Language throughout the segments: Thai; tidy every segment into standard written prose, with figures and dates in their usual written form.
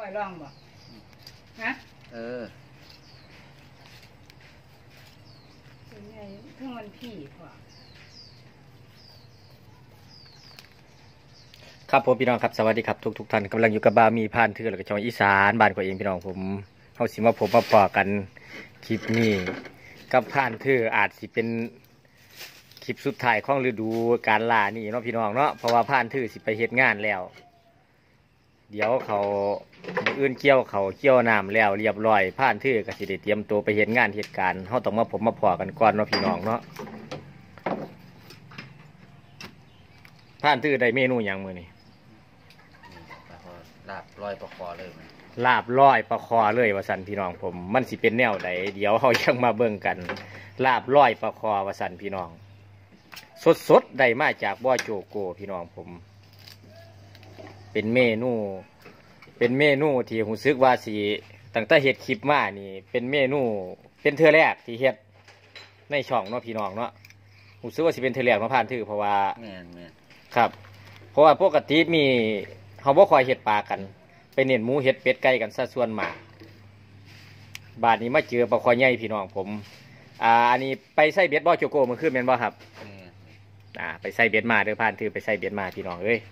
ก้อยร่องบ่ฮะเป็นไงเพิ่งวันพี่พอครับผมพี่น้องครับสวัสดีครับทุกท่านกำลังอยู่กับบามีพานเถื่อนแล้วก็จังหวัดอีสานบ้านของเองพี่น้องผมเขาสิมาผมมาปอกันคลิปนี้กับพานเถื่ออาจสิเป็นคลิปสุดท้ายของฤดูการล่านี่เนาะพี่น้องเนาะเพราะว่าพานเถื่อสิไปเฮ็ดงานแล้วเดี๋ยวเขาอื่นเกี่ยวน้ำแล้วเรียบร้อยพานเถื่อก็สิได้เตรียมตัวไปเฮ็ดงานเหตุการณ์เขาต้องมาผมมาปอกันก่อนเนาะพี่น้องเนาะพานเถื่อได้เมนูอย่างมื้อนี้ลาบลอยปลาคอเลยมันลาบร้อยปลาคอเลยว่าสันพี่น้องผมมันสิเป็นแนวไหนเดี๋ยวเขายังมาเบิ่งกันลาบร้อยปลาคอว่าสันพี่น้องสดได้มาจากบ่อโจโกพี่น้องผมเป็นเมนูที่ผมซึกว่าสิตั้งแต่เฮ็ดคลิปมานี่เป็นเมนูเป็นเทื่อแรกที่เฮ็ดในช่องเนาะพี่น้องเนาะผมซึกว่าสิเป็นเทื่อแรกมาผ่านถือเพราะว่าแม่นครับเพราะว่าปกติมีเขาบ่ค่อยเฮ็ดปลากันไปเน้นหมูเฮ็ดเป็ดไก่กันซะส่วนมากบาดนี้มาเจอปลาคอใหญ่พี่น้องผมอันนี้ไปใส่เบ็ดบ่อโจโก้เมื่อคืนแม่นบ่ครับไปใส่เบ็ดมาเด้อผ่านถือไปใส่เบ็ดมาพี่น้องเอ้ย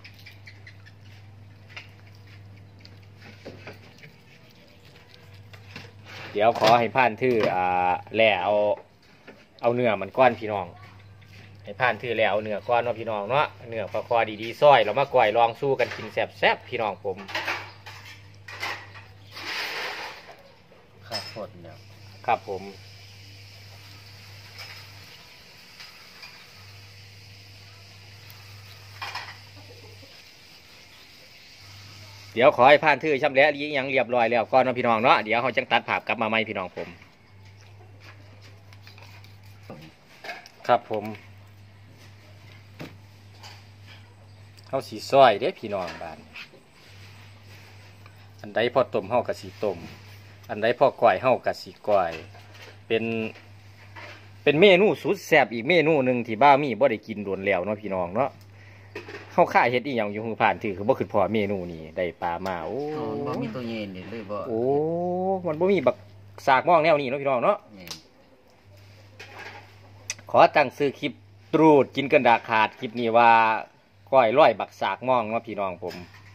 เดี๋ยวขอให้ผ่านถือแล่เอาเนื้อมันก้อนพี่น้องให้ผ่านถือแล้วเนื้อก้อนเนาะพี่น้องเนาะเนื้อปลาคอดีๆซอยเรามาก่อยลองสู้กันกินแซ่บๆพี่น้องผมข้าวโพดเนี่ยครับผมเดี๋ยวขอให้ผ่านถือช่ำแล้วยังเรียบร้อยแล้วก้อนเนาะพี่น้องเนาะเดี๋ยวเขาจังตัดภาพกลับมาใหม่พี่น้องผมครับผมเขาสีซอยเด้พี่น้องบ้านอันใดพอต้มเฮากะสีต้มอันใดพอก่อยเฮากะสีก่อยเป็นเมนูสุดแซ่บอีกเมนูหนึ่งที่บ้ามีบ่ได้กินโดนแล้วเนาะพี่น้องเนาะเฮาค่าเฮ็ดอีหยังอยู่หูผ่านถือคือบ่คือพอเมนูนี้ได้ปลามาโอ้บ่มีตัวเย็นนี่เลยบ่โอ้มันบ่มีบักสากมองแนวนี้เนาะพี่น้องเนาะขอตั้งซื้อคลิปตรูดกินกันดาขาดคลิปนี้ว่าก้อยร้อยบักสากมองเนาะพี่น้องผม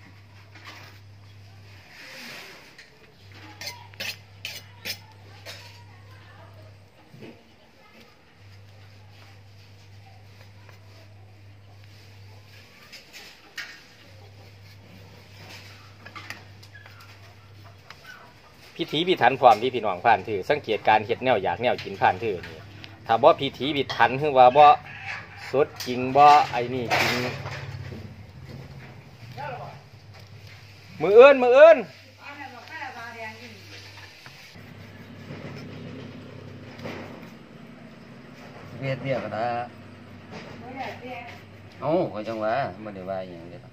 พิถีพิถันความที่พี่น้องผ่านถือสังเกตการเฮ็ดแนวอยากแนวกินผ่านถือนี่ถ้าบ่พิถีพิถันคือว่าบ่สดจริงบ่ไอ้นี่จริงมือเอิ้นเวียดเวียก็ได้โอ้ก็จังว่าบ่ได้ว่าหยังเด้อ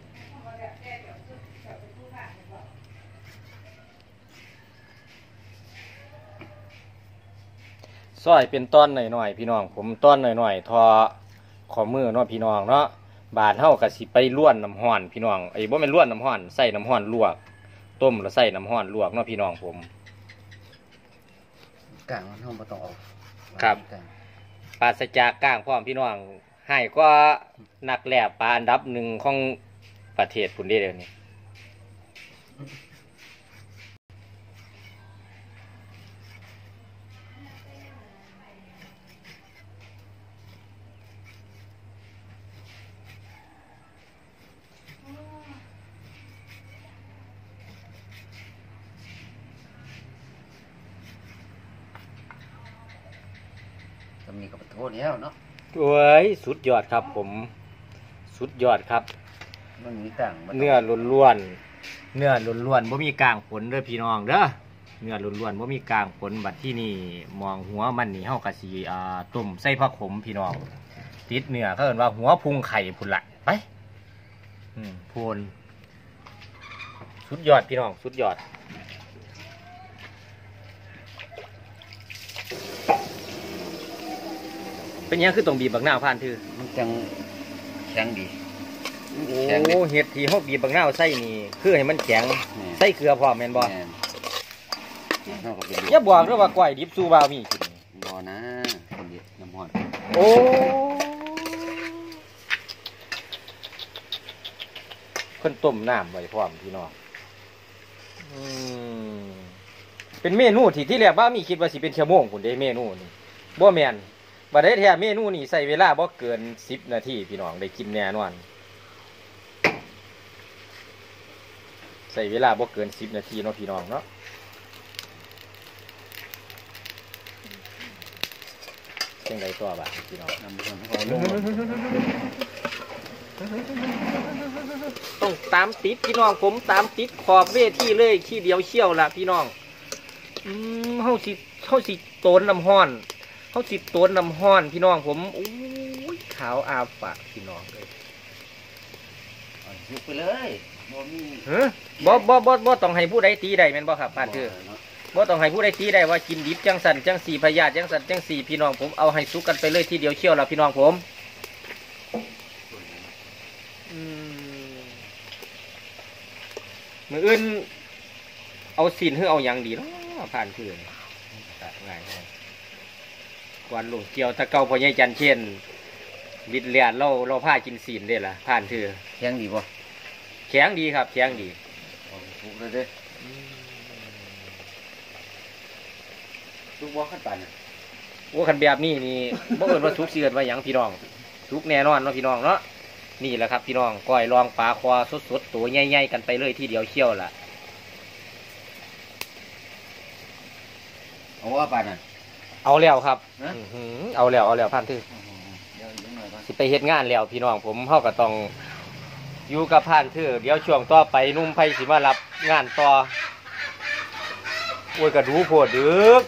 ซอยเป็นต้นหน่อยๆพี่น้องผมต้นหน่อยๆทอขอมือเนาะพี่น้องเนาะบาดเฮาก็สิไปล้วนน้ำห้อนพี่น้องไอ้บ่แม่นล้วนน้ำห้อนใส่น้ำห้อนลวกต้มแล้วใส่น้ำห้อนลวกเนาะพี่น้องผมกลางมันเฮาบ่ต้องออกครับปราศจากก้างพร้อมพี่น้องให้ก็นักแลบปลาอันดับหนึ่งของประเทศพุ่นเด้เดี๋ยวนี้มีกับโทษแล้วเนาะโอ้ยสุดยอดครับผมสุดยอดครับมันมีต่างเนื้อล้วนบ่มีกลางผลเด้อพี่น้องเด้อเนื้อล้วนบ่มีกลางผลบัดที่นี่มองหัวมันนี่เฮากะสิต้มใส่ผักขมพี่น้องติดเนื้อเขาเอิ้นว่าหัวพุงไข่พุ่นละไปพูนสุดยอดพี่น้องสุดยอดเป็นยังคือต้องบีบบักหน้าผ่านถือมันจังแข็งดีโโอ้แข็งดิเห็ดที่เฮาบีบบักนาวใส่นี่คือให้มันแข็งแม่นใส่เกลือพร้อมแม่นบ่แม่นเฮาก็ไปดูอย่าบอกเด้อว่าก้อยดิบสู่บ่าวมีกินบ่นะคนเดียวน้ำร้อนโอ้เพิ่นต้มน้ำไว้พร้อมพี่น้องอืมเป็นเมนูที่แรกบ่าวมีคิดว่าสิเป็นชั่วโมงพุ่นเด้เมนูนี่บ่แม่นบัดได้แท้เมนูนี่ใช้เวลาบ่เกิน10นาทีพี่น้องได้กินแน่นอนใช้เวลาบ่เกิน10นาทีเนาะพี่น้องเนาะจังไดตัวบ่าพี่น้องน้ำร้อนเอาลงต้องตามติดพี่น้องผมตามติดขอบเวทีเลยขี้เดียวเชี่ยวละพี่น้องเฮาสิโตนน้ำห้อนเฮาสิโตนน้ำห้อนพี่น้องผมโอ้ยขาวอาปากพี่น้องเลยเอายุบไปเลยบ่มีฮะบ่ต้องให้ผู้ใดตีได้แม่นบ่ครับบ้านคือเนาะบ่ต้องให้ผู้ใดตีได้ว่ากินดิบจังสันจังสี่พยาธิจังสันจังสี่พี่น้องผมเอาให้สุกกันไปเลยทีเดียวเชี่ยวละพี่น้องผมมืออื่นเอาสินหรือเอาหยังดีเนาะผ่านเพื่อนตัดง่ายกวนลูกเกี่ยวถ้าเก่าพอใหญ่จันเช่นวิดเลียนเราผ้ากินสินได้ล่ะผ่านเถื่อแข็งดีบ่แข็งดีครับแข็งดีเอาถูกเลยเด้อลูกบ่ขั้นปานน่ะโอ้คันแบบนี้นี่ บ่เอิ้นว่าสุกเสือนว่าหยังพี่น้องสุกแน่นอนเนาะพี่น้องเนาะนี่แหละครับพี่น้องก้อยลองปลาคอสดๆตัวใหญ่ๆกันไปเลยทีเดียวเชี่ยวล่ะเอาว่าปานน่ะเอาแล้วครับนะอื้อหือเอาแล้วผ่านเถื่อเดี๋ยวอีกหน่อยก่อนสิไปเฮ็ดงานแล้วพี่น้องผมเฮาก็ต้องอยู่กับผ่านเถื่อเดี๋ยวช่วงต่อไปนุ่มไผสิมารับงานต่อโอ้ยก็ดูโพดดึก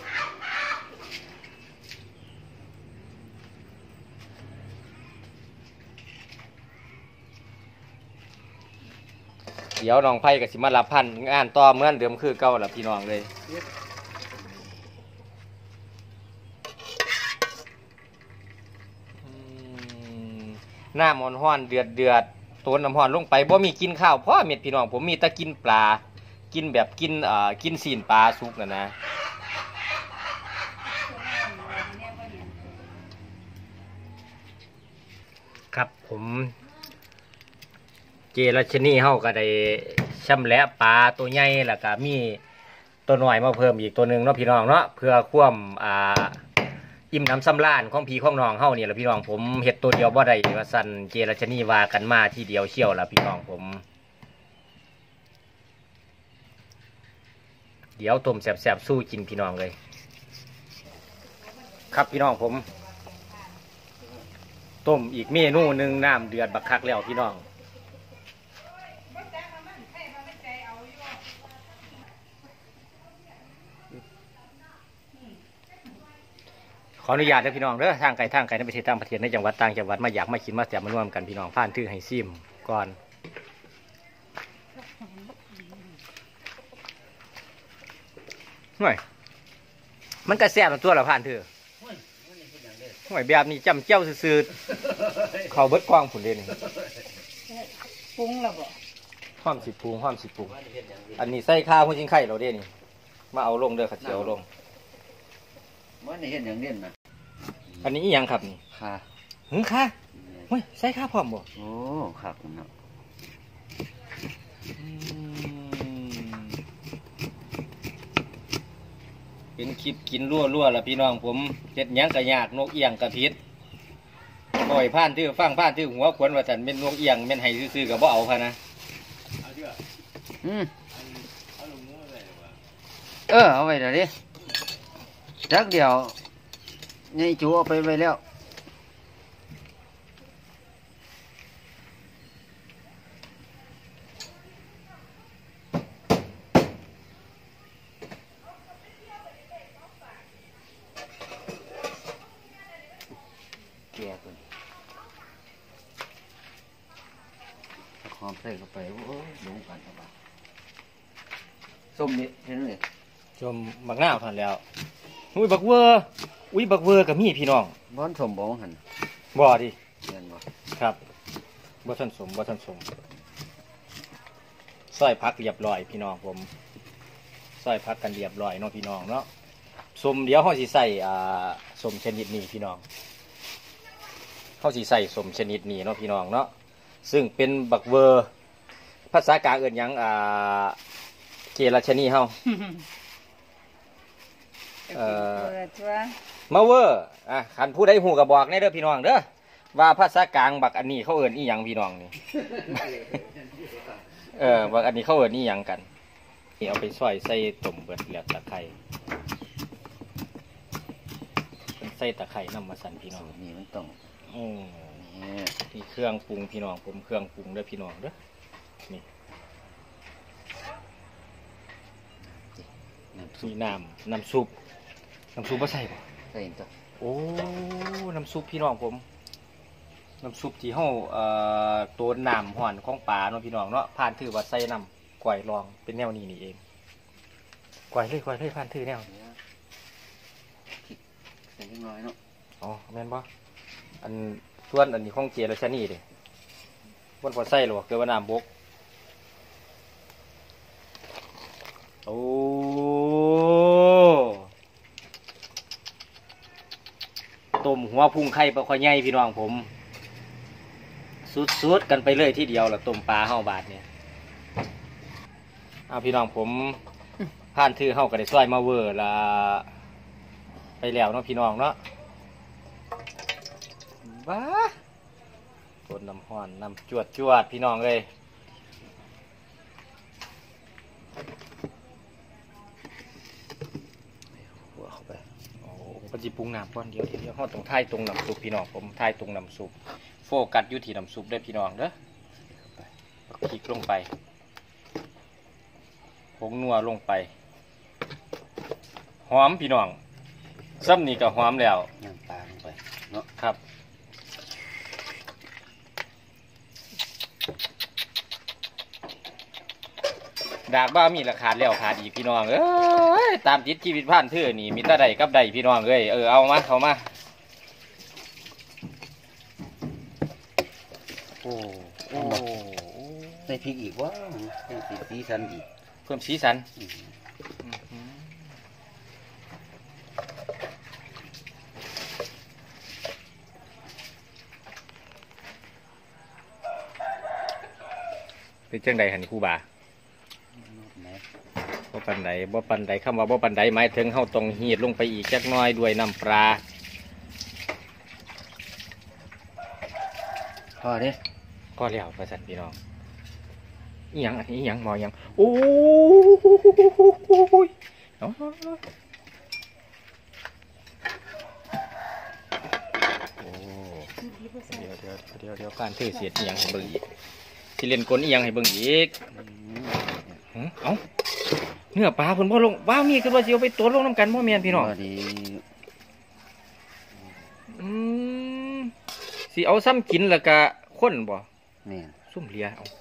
เดี๋ยวน้องไผก็สิมารับพันงานต่อเหมือนเดิมคือเก่าล่ะพี่น้องเลยน้ำมันห้อนเดือดตัวน้ำห้อนลงไปบ่มีกินข้าวเพราะเม็ดพี่น้องผมมีแต่กินปลากินแบบกินซีนปลาสุกนะนะครับผมเจรัชนีเฮาก็ได้ชำแหละปลาตัวใหญ่แล้วก็มีตัวหน่อยมาเพิ่มอีกตัวหนึ่งเนาะพี่น้องเนาะเพื่อความอิ่มน้ำสำราญของพี่ของน้องเฮานี่แหละพี่น้องผมเฮ็ดตัวเดียวบ่ได้ว่าสั่นเจรัชนีว่ากันมาทีเดียวเชี่ยวละพี่น้องผมเดี๋ยวต้มแซ่บๆสู้กินพี่น้องเลยครับพี่น้องผมต้มอีกเมนูหนึ่งน้ำเดือดบักคักแล้วพี่น้องขออนุญาตนะพี่น้องเด้อทางไกลในประเทศต่างประเทศในจังหวัดต่างจังหวัดมาอยากมากินมาแซ่บมาร่วมกันพี่น้องผ่านทื่อให้ซิมก่อนห่วยมันก็แซ่บตัวละผ่านทื่อห่วยแบบนี้จำเจ้าซื่อๆเขาเบิดกว้างผุนเด่นปรุงแล้วบ่ห้อมสิปรุงอันนี้ใส่ข้าวหุ่นจิงไข่เราเด่นนี่มาเอาลงเด้อขัดเจียวลงมันเห็นอย่างเด่นนะอันนี้อีหยังครับนี่ค่ะหึงค่ะเฮ้ยใส่ข้าวพร้อมบ่โอ้ครับเนาะเป็นคลิปกินรั่วๆล่ะพี่น้องผมเฮ็ดหยังกะยากนกเอียงกะพิษปล่อยผ่านทื่อฟังผ่านทื่อหัวขวนว่าซั่นเป็นนกเอียงแม่นให้ซื่อๆก็บ่เอาพะนะอืมเอาไว้เดี๋ยวนี้จักเดียวนี่จูเอาไปไว้แล้วแก่ตัวนี้ความใส่เข้าไปโอ้ยลงกันเข้าไปส้มนี่เห็นเลยชมบักนาวทันแล้วอุ้ยบักเวอร์ก็มีพี่น้องบ้านสมบ้องหันบ่ดิเห็นบ่ครับบ่ทันสมบ่ทันสมซอยพักเรียบร้อยพี่น้องผมซอยพักกันเรียบร้อยเนาะพี่น้องเนาะสมเดี๋ยวเขาสิใส่สมชนิดนี้พี่น้องเขาสิใส่สมชนิดนี้เนาะพี่น้องเนาะซึ่งเป็นบักเวอร์ภาษากลางเอิ้นหยังเกลัชนีเฮาเปิดตัวมาเวอร์คันผู้ใดหูก็บอกในเด้อพี่น้องเด้อว่าภาษากลางบักอันนี้เขาเอิ้นอีหยังพี่น้องนี่ บักอันนี้เขาเอิ้นอีหยังกันนี่เอาไปซอยใส่ต้มเบิดแล้วตะไคร้ใส่ตะไคร้น้ำมาสั่นพี่น้องสูตรนี้มันต้อง นี่นี่เครื่องปรุงพี่น้องผมเครื่องปรุงเด้อพี่น้องเด้อนี่มีน้ำซุปบ่ใส่บ่ใส่ตัวโอ้น้ำซุปพี่น้องผมน้ำซุปที่เฮาตัวน้ำห่อนของปลาเนาะพี่น้องเนาะผ่านถือว่าใส่น้ำก๋วยรองเป็นแนวนี้นี่เองก๋วยเลยผ่านถือแนวใส่เล็กน้อยเนาะอ๋อแม่นบ่อันส่วนอันนี้ของเจรชนีเด้บ่นพอใส่หรอกเกิดว่าน้ำบกโอ้ต้มหัวพุงไข่ปลาคอยใหญ่พี่น้องผมสุดๆกันไปเลยที่เดียวละต้มปลาเฮาบาทเนี่ยเอาพี่น้องผมผ่านถือเฮาก็ได้ซอยมาเวอร์ละไปแล้วเนาะพี่น้องเนาะบ้าต้นน้ำห้อนน้ำจวดพี่น้องเลยหัวเข้าไปโอ้ปฏิปรุงน้ำก่อนเดี๋ยวเขาต้องทายตรงน้ำซุปพี่น้องผมทายตรงน้ำซุปโฟกัสอยู่ที่น้ำซุปได้อพี่น้องเด้อคลิกลงไปผงนัวลงไปหอมพี่น้องซ้ำนี่ก็หอมแล้วน้ำปลาลงไปเนาะครับดากบ้ามีราคาแล้วขาดอีกพี่น้องเอ้ยตามจิตชีวิตผ่านเถื่อนี่มีตาใดกับใดพี่น้องเอ้ยเอามาเข้ามาโอ้โอ้ใส่พริกอีกว่าใส่สีสันอีกเพิ่มสีสันเป็นจังใดหันครูบาบ่ปันใดคำว่าบ่ปันใดหมายถึงเฮาต้องหีดลงไปอีกจักหน้อยด้วยน้ำปลาพอเด้ก็แล้วประสันพี่น้องอีหยังอันนี้อีหยังหมอหยังโอ้ยเอาโอ้เดี๋ยวการถือเสียดอีหยังให้เบิ่งอีกที่เล่นกลอีหยังให้เบิ่งอีกเอ้าเนื้อปลาเพิ่นบ่ลงว้าวมีคือว่าสิเอาไปตัวลงน้ำกันบ่แม่นพี่น้องพอดีสิเอาซ้ำกินแล้วก็ข้นบ่แม่นซุ่มเลียเอา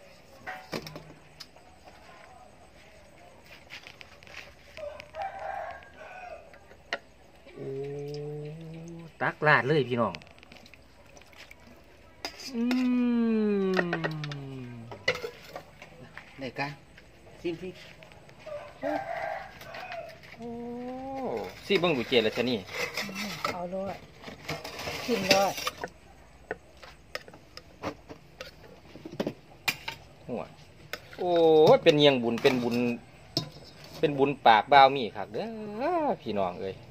โอ้ตักลาดเลยพี่น้องได้กันซิมพริกโอ้สิเบิ่งดูเจแล้วชะนี่เอาด้วยกินด้วยหัวโอ้ยเป็นเยียงบุญเป็นบุญปากบ่าวมีคักเด้อพี่น้องเอ้ย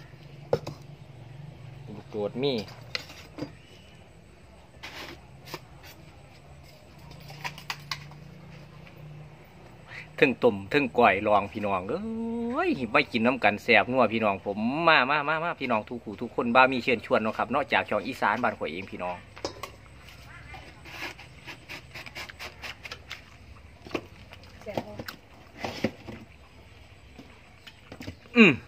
ลูกโดดมีถึงต้มถึงก่อยลองพี่น้องเอ้ยไม่กินน้ำกันแสบนัวพี่น้องผมมาพี่น้องทุกคู่ทุกคนบ้ามีเชิญชวนเนาะครับนอกจากช่องอีสานบ้านข่อยเองพี่น้องอืม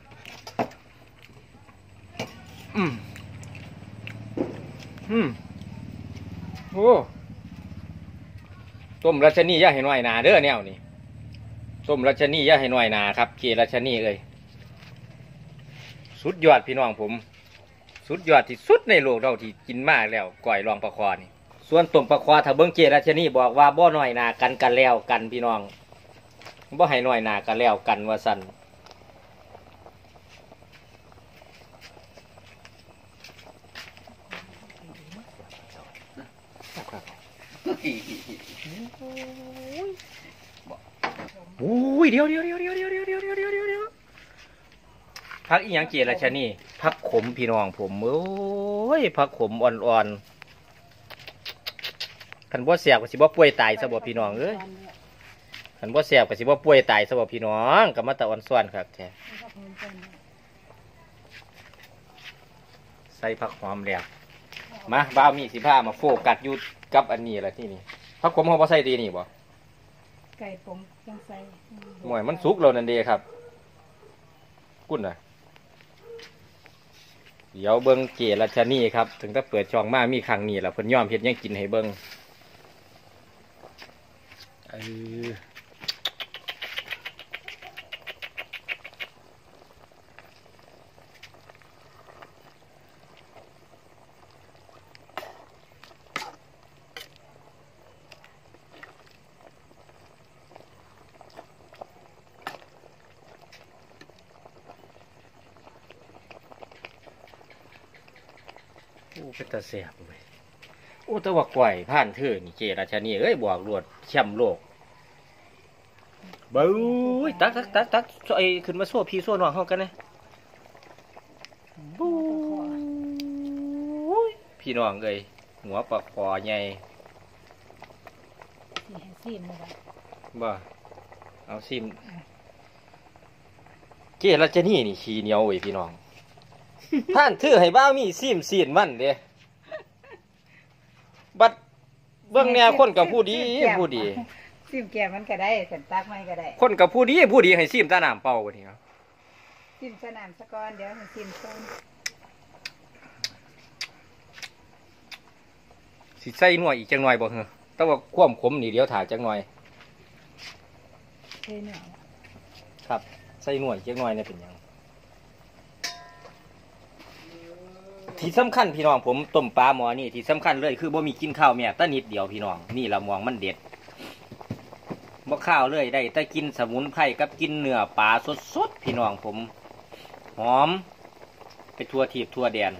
โอ้ต้มราชนีอย่าให้น้อยหนาเด้อแนวนี่ต้มราชนีอย่าให้น้อยหนาครับเกราชนีเอ้ยสุดยอดพี่น้องผมสุดยอดที่สุดในโลกเราที่กินมากแล้วก่อยรองปลาคอนี่ส่วนต้มปลาคอถ้าเบิ่งเจราชนีบอกว่าบ่น้อยหนากันกันแล้วกันพี่น้องบ่ให้น้อยหนากันแล้วกันว่าซั่นอุ้ยเดี๋ยวพักอีหยังเจราชนีพักขมพี่น้องผมโอ้ยพักขมอ่อนๆคันบ่แซ่บก็สิบ่ป่วยตายซะบ่พี่น้องเอ้ยคันบ่แซ่บก็สิบ่ป่วยตายซะบ่พี่น้องก็มาตะอ่อนซ้อนครับแท้ใส่ผักหอมแล้วมาบ่าวมีสิพามาโฟกัสอยู่กับอันนี้ล่ะที่นี่ผักขมเฮาบ่ใส่ดีนี่บ่ไก่ผมจังใส่หมวยมันสุกแล้วนั่นเด้ครับกุ้นน่ะเดี๋ยวเบิ่งเจรัชนีครับถึงถ้าเปิดช่องมามีครั้งนี้ล่ะเพิ่นยอมเฮ็ดหยังกินให้เบิ่งโอ้เป็นตาแซ่บเว้ยโอ้แต่ว่าก่อยผ่านเธอนี่เจรัชนีเอ้ยบอกรวดแชมป์โลกเบ้ยตักไอ้ขึ้นมาโซ่พี่โซ่น้องเฮากันนะบู๊ยพี่น้องเอ้ยหัวปลาคอใหญ่ซีมเลยบ่เอาซิมเจรัชนีนี่ขี้เหนียวเว้ยพี่น้อง ท่านถือให้บ้ามีซิมซีนมันเด้บัดเบื้องแนวคนกับผู้ดีผู้ดีซีมแก้มมันก็ได้สันตักไม่ก็ได้คนกับผู้ดีให้ซิมตาน้ำเป่าวันนี้ครับซีมสนามสะกอนเดี๋ยวให้ซีมต้นสิใส่หน่วยอีกจังหน่อยบ่เหรอแต่ว่าความขมนี่เดี๋ยวถ่ายจังหน่อยเท่หน่อยครับใส่หน่วยจังหน่อยเนี่ยเป็นหยังที่สำคัญพี่น้องผมต้มปลาหมอนี่ที่สำคัญเลยคือบ่มีกินข้าวแม่ตะนิดเดียวพี่น้องนี่ละมองมันเด็ดบ่ข้าวเลยได้แต่กินสมุนไพรกับกินเนื้อปลาสดๆพี่น้องผมหอมไปทั่วทีบทั่วแดน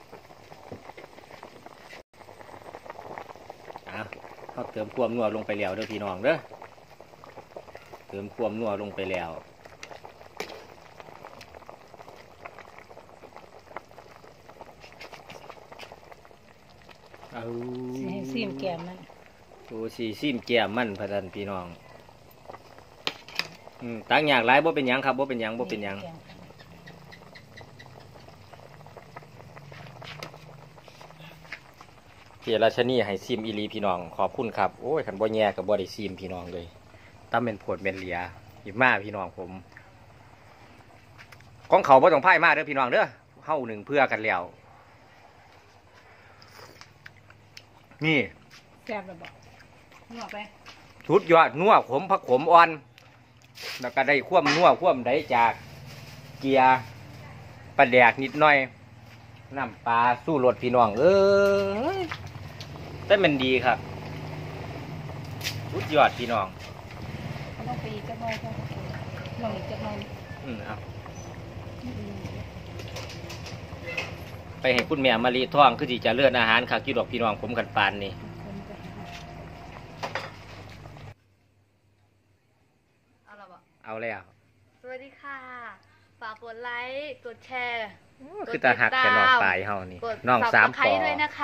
เขาเติมความนัวลงไปแล้วเด้อพี่น้องเด้อเติมความนัวลงไปแล้วให้ซีมแก้มมันดูสีซิมแก้มมันพะทันพี่น้องตักอยากหลายบ่เป็นหยังครับบ่เป็นหยังเจราชนีให้ซิมอีลีพี่น้องขอบคุณครับโอ้ยขันบ่แย่กับบ่ได้ซิมพี่น้องเลยตั้มเป็นผดเป็นเหลียหยิบมาพี่น้องผมของเขาบ่ต้องพ่ายมาเด้อพี่น้องเด้อเฮาหนึ่งเพื่อกันแล้วนี่แซ่บระบอกนัวไปชุดยอดนัวขมผักขมอ่อนแล้วก็ได้ความนัวความได้จากเกียร์ปลาแดกนิดหน่อยน้ำปลาสู้รสพี่น้องแต่มันดีครับชุดยอดพี่น้องต้องไปอีกจักหน่อยก็ลองอีกจักหน่อยเอาไปให้คุณแม่มารีท่องคือที่จะเลื่อนอาหารค่ะกี่ดอกพี่น้องผมกันปานนี่เอาละบ่เอาแล้วสวัสดีค่ะ ฝากกดไลค์ กดแชร์คือตาหักแต่น้องปลายเฮานี่กดน้องสามปอ Subscribe ด้วยนะคะ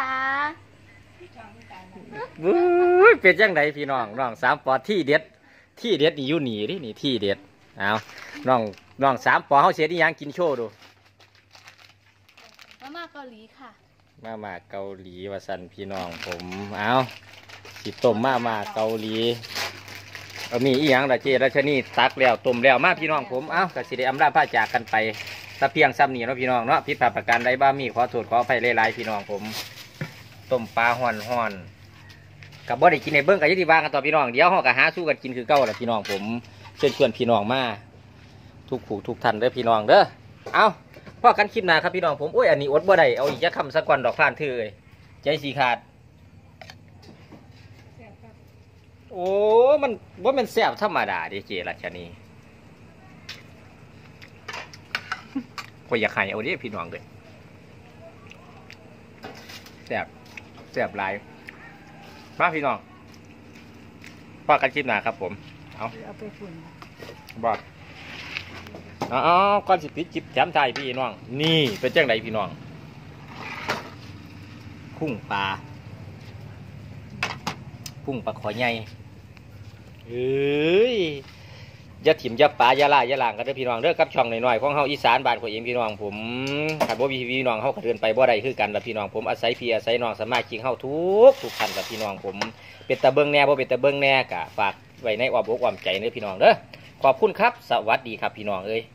วุ้ยเป็นจังไดพี่น้องน้องสามปอที่เด็ดนี่อยู่หนีดินี่ที่เด็ดเอาน้องสามปอเฮาเสียที่ยังกินโชว์ดูมาม่าเกาหลีค่ะมาเกาหลีว่าสันพี่น้องผมเอาสิต้มมาเกาหลีมีอีหยังละเจรัชนีตักแล้วต้มแล้วมาพี่น้องผมเอากระสิได้อำลาพาจากกันไปตะเพียงซ้ำนี่เนาะพี่น้องเนาะผิดพลาดประการใดบ้ามีขอโทษขออภัยหลายๆพี่น้องผมต้มปลาห่อนกับบ่ได้กินในเบิ้งกับยติบางกันต่อพี่น้องเดี๋ยวห่อกะหาสู้กันกินคือเก่าแหละพี่น้องผมเชิญชวนพี่น้องมาทุกผู้ทุกท่านเด้อพี่น้องเด้อเอาพ่อกันคลิปหน้าครับพี่น้องผมโอ้ยอันนี้อดบ่ได้เอาอีกจะคำสักวันดอกพานเถื่อยใจสีขาดโอ้มันว่ามันแซ่บธรรมดาดิเจรัชนีข่อยอยากให้เอาดิพี่น้องเลยแซ่บหลายมาพี่น้องพอกันคลิปหน้าครับผมเอาเอาไปฝุ่นบอกอ๋อก่อนสิปิดจิบแถมไทยพี่น้องนี่เป็นจังไดพี่น้องพุ่งปลาขอใหญ่เอ้ยอย่าถิ่มอย่าปลาอย่าล่าอย่าล่างกันเด้อพี่น้องเด้อกับช่องหน่อยๆของเฮาอีสานบ้านของเองพี่น้องผมขันบ่มีพี่น้องเฮาก็เดินไปบ่ได้คือกันล่ะพี่น้องผมอาศัยพี่อาศัยน้องสมาชิกเฮาทุกท่านล่ะพี่น้องผมเป็นตะเบิงแน่บ่เป็นตะเบิงแน่กะฝากไว้ในอ้อมอกอ้อมใจเด้อพี่น้องเด้อขอบคุณครับสวัสดีครับพี่น้องเอ้ย